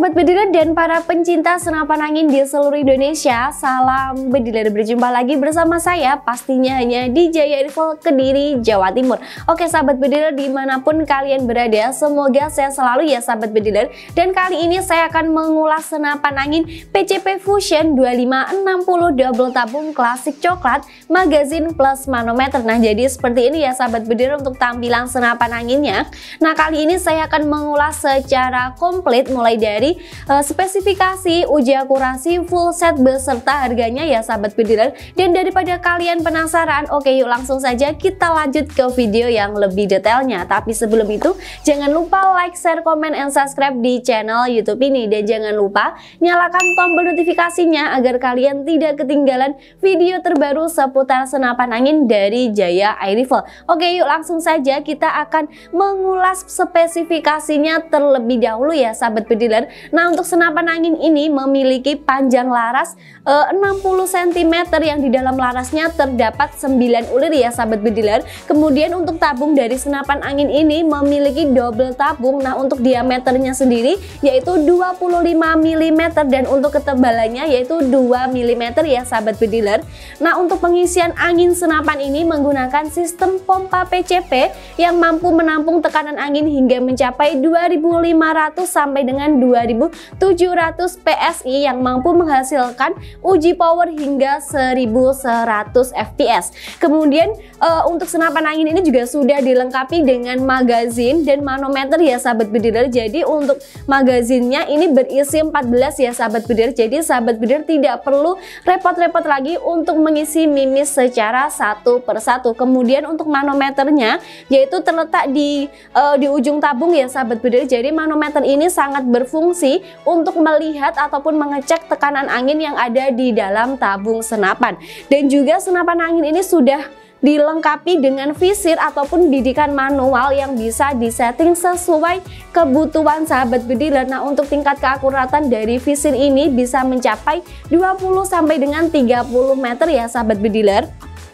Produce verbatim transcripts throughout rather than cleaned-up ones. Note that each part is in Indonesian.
Sobat bediler dan para pencinta senapan angin di seluruh Indonesia, salam bediler, berjumpa lagi bersama saya pastinya hanya di Jaya Rifle Kediri, Jawa Timur. Oke sahabat bediler, dimanapun kalian berada, semoga sehat selalu ya sahabat bediler. Dan kali ini saya akan mengulas senapan angin P C P Fusion dua lima enam nol double tabung klasik coklat, magazin plus manometer. Nah jadi seperti ini ya sahabat bediler untuk tampilan senapan anginnya. Nah kali ini saya akan mengulas secara komplit mulai dari uh, spesifikasi, uji akurasi, full set beserta harganya ya sahabat bediler. Dan daripada kalian penasaran, oke yuk langsung saja kita lanjut ke video yang lebih detailnya. Tapi sebelum itu jangan lupa like, share, komen, and subscribe di channel YouTube ini. Dan jangan lupa nyalakan tombol notifikasinya agar kalian tidak ketinggalan video terbaru seputar senapan angin dari Jaya Air Rifle. Oke yuk langsung saja kita akan mengulas spesifikasinya terlebih dahulu ya sahabat bediler. Nah untuk senapan angin ini memiliki panjang laras eh, enam puluh sentimeter yang di dalam larasnya terdapat sembilan ulir ya sahabat bediler. Kemudian untuk tabung dari senapan angin ini memiliki double tabung. Nah untuk diameternya sendiri yaitu dua puluh lima milimeter dan untuk ketebalannya yaitu dua milimeter ya sahabat bediler. Nah untuk pengisian angin senapan ini menggunakan sistem pompa P C P yang mampu menampung tekanan angin hingga mencapai dua ribu lima ratus sampai dengan dua ribu tujuh ratus P S I yang mampu menghasilkan uji power hingga seribu seratus F P S. Kemudian uh, untuk senapan angin ini juga sudah dilengkapi dengan magazin dan manometer ya sahabat bediler. Jadi untuk magazinnya ini berisi empat belas ya sahabat bediler. Jadi sahabat bediler tidak perlu repot-repot lagi untuk mengisi mimis secara satu persatu. Kemudian untuk manometernya yaitu terletak di uh, di ujung tabung ya sahabat bediler. Jadi manometer ini sangat berfungsi untuk melihat ataupun mengecek tekanan angin yang ada di dalam tabung senapan. Dan juga senapan angin ini sudah dilengkapi dengan visir ataupun bidikan manual yang bisa disetting sesuai kebutuhan sahabat bediler. Nah untuk tingkat keakuratan dari visir ini bisa mencapai dua puluh sampai dengan tiga puluh meter ya sahabat bediler.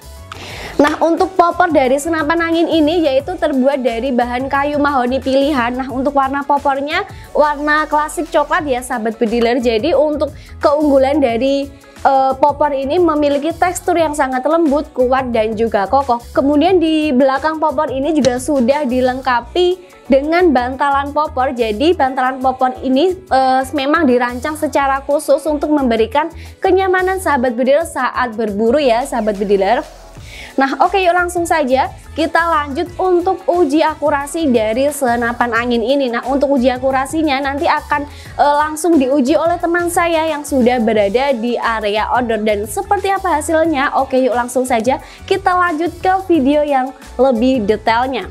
Nah untuk popor dari senapan angin ini yaitu terbuat dari bahan kayu mahoni pilihan. Nah untuk warna popornya warna klasik coklat ya sahabat bediler. Jadi untuk keunggulan dari uh, popor ini memiliki tekstur yang sangat lembut, kuat dan juga kokoh. Kemudian di belakang popor ini juga sudah dilengkapi dengan bantalan popor. Jadi bantalan popor ini uh, memang dirancang secara khusus untuk memberikan kenyamanan sahabat bediler saat berburu ya sahabat bediler. Nah oke yuk langsung saja kita lanjut untuk uji akurasi dari senapan angin ini. Nah untuk uji akurasinya nanti akan e, langsung diuji oleh teman saya yang sudah berada di area outdoor. Dan seperti apa hasilnya? Oke yuk langsung saja kita lanjut ke video yang lebih detailnya.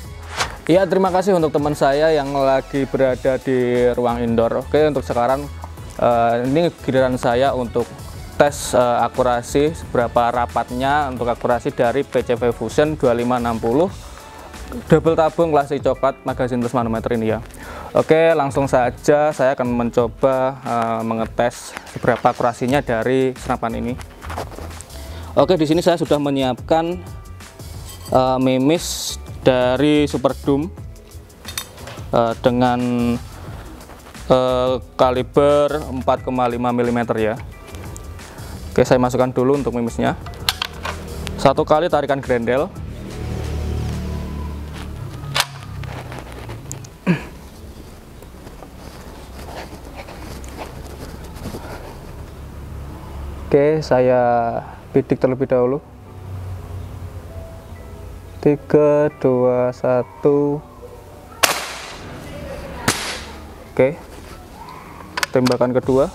Ya terima kasih untuk teman saya yang lagi berada di ruang indoor. Oke untuk sekarang e, ini giliran saya untuk tes uh, akurasi seberapa rapatnya untuk akurasi dari P C P Fusion dua lima enam nol double tabung klasik coklat magazin plus manometer ini ya. Oke langsung saja saya akan mencoba uh, mengetes seberapa akurasinya dari senapan ini. Oke di sini saya sudah menyiapkan uh, mimis dari Super Doom uh, dengan uh, kaliber empat koma lima milimeter ya. Oke saya masukkan dulu untuk mimisnya. Satu kali tarikan grendel. Oke saya bidik terlebih dahulu. Tiga dua satu. Oke tembakan kedua.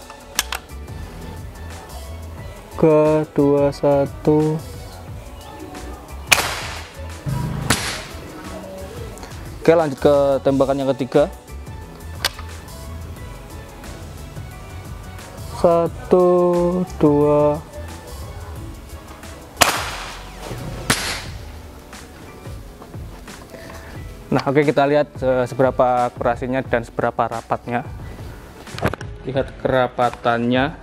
Tiga dua satu. Oke lanjut ke tembakan yang ketiga. Satu dua. Nah oke kita lihat seberapa akurasinya dan seberapa rapatnya. Lihat kerapatannya.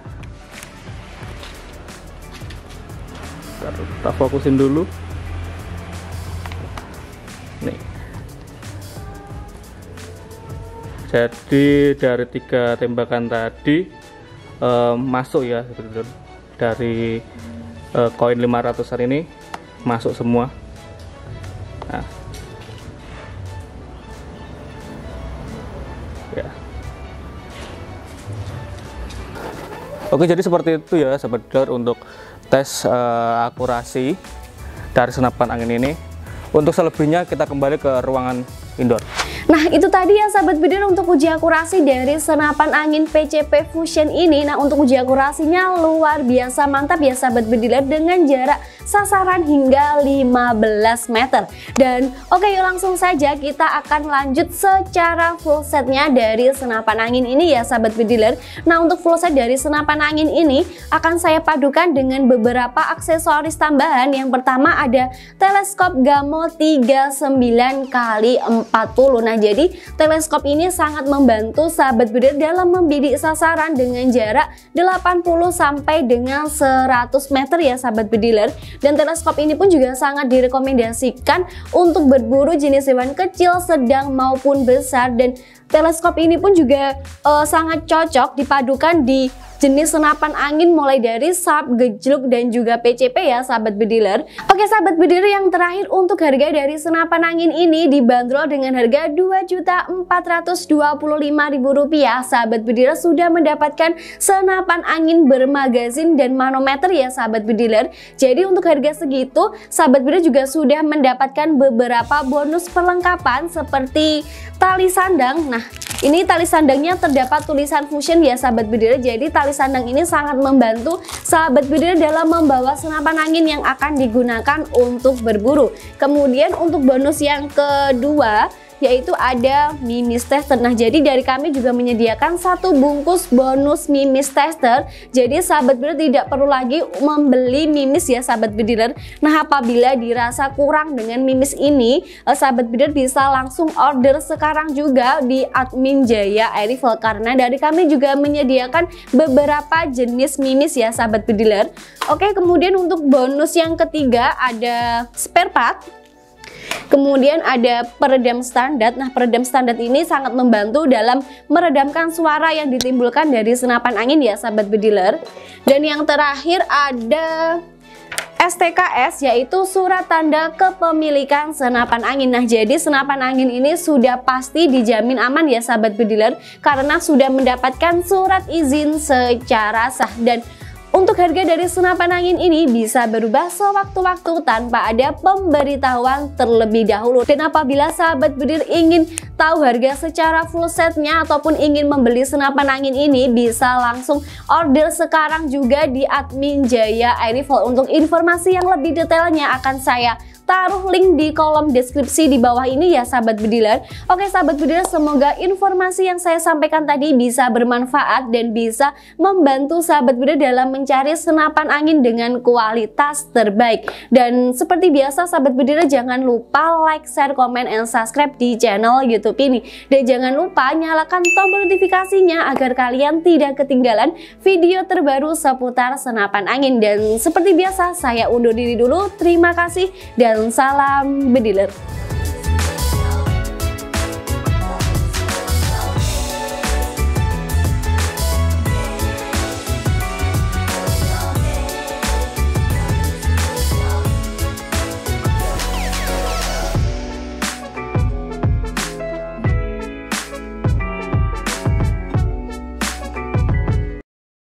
Kita fokusin dulu nih. Jadi dari tiga tembakan tadi eh, masuk ya dari eh, koin lima ratusan ini masuk semua. Nah, ya. Oke, jadi seperti itu ya sahabat bediler untuk tes uh, akurasi dari senapan angin ini. Untuk selebihnya kita kembali ke ruangan indoor. Nah, itu tadi ya sahabat bediler untuk uji akurasi dari senapan angin P C P Fusion ini. Nah, untuk uji akurasinya luar biasa mantap ya sahabat bediler dengan jarak sasaran hingga lima belas meter. Dan oke, yuk langsung saja kita akan lanjut secara full setnya dari senapan angin ini ya sahabat bediler. Nah, untuk full set dari senapan angin ini akan saya padukan dengan beberapa aksesoris tambahan. Yang pertama ada teleskop Gamo tiga puluh sembilan kali empat puluh. Nah, jadi teleskop ini sangat membantu sahabat bediler dalam membidik sasaran dengan jarak delapan puluh sampai dengan seratus meter ya sahabat bediler. Dan teleskop ini pun juga sangat direkomendasikan untuk berburu jenis hewan kecil, sedang maupun besar. Dan teleskop ini pun juga uh, sangat cocok dipadukan di jenis senapan angin mulai dari sharp, gejluk, dan juga P C P ya sahabat bediler. Oke sahabat bediler, yang terakhir untuk harga dari senapan angin ini dibanderol dengan harga dua juta empat ratus dua puluh lima ribu rupiah. Sahabat bediler sudah mendapatkan senapan angin bermagazin dan manometer ya sahabat bediler. Jadi untuk harga segitu sahabat bediler juga sudah mendapatkan beberapa bonus perlengkapan seperti tali sandang. Nah, ini tali sandangnya terdapat tulisan Fusion ya sahabat bediler. Jadi tali sandang ini sangat membantu sahabat bediler dalam membawa senapan angin yang akan digunakan untuk berburu. Kemudian untuk bonus yang kedua yaitu ada mimis tester. Nah, jadi dari kami juga menyediakan satu bungkus bonus mimis tester. Jadi sahabat bediler tidak perlu lagi membeli mimis ya sahabat bediler. Nah, apabila dirasa kurang dengan mimis ini, sahabat bediler bisa langsung order sekarang juga di admin Jaya Air Rifle, karena dari kami juga menyediakan beberapa jenis mimis ya sahabat bediler. Oke, kemudian untuk bonus yang ketiga ada spare part. Kemudian ada peredam standar. Nah, peredam standar ini sangat membantu dalam meredamkan suara yang ditimbulkan dari senapan angin ya sahabat bediler. Dan yang terakhir ada S T K S, yaitu surat tanda kepemilikan senapan angin. Nah, jadi senapan angin ini sudah pasti dijamin aman ya sahabat bediler, karena sudah mendapatkan surat izin secara sah. Dan untuk harga dari senapan angin ini bisa berubah sewaktu-waktu tanpa ada pemberitahuan terlebih dahulu. Dan apabila sahabat bediler ingin tahu harga secara full setnya ataupun ingin membeli senapan angin ini, bisa langsung order sekarang juga di admin Jaya Air Rifle. Untuk informasi yang lebih detailnya akan saya taruh link di kolom deskripsi di bawah ini ya sahabat bediler. Oke sahabat bediler, semoga informasi yang saya sampaikan tadi bisa bermanfaat dan bisa membantu sahabat bediler dalam mencari senapan angin dengan kualitas terbaik. Dan seperti biasa sahabat bediler, jangan lupa like, share, komen, and subscribe di channel YouTube ini. Dan jangan lupa nyalakan tombol notifikasinya agar kalian tidak ketinggalan video terbaru seputar senapan angin. Dan seperti biasa saya undur diri dulu. Terima kasih dan salam bediler.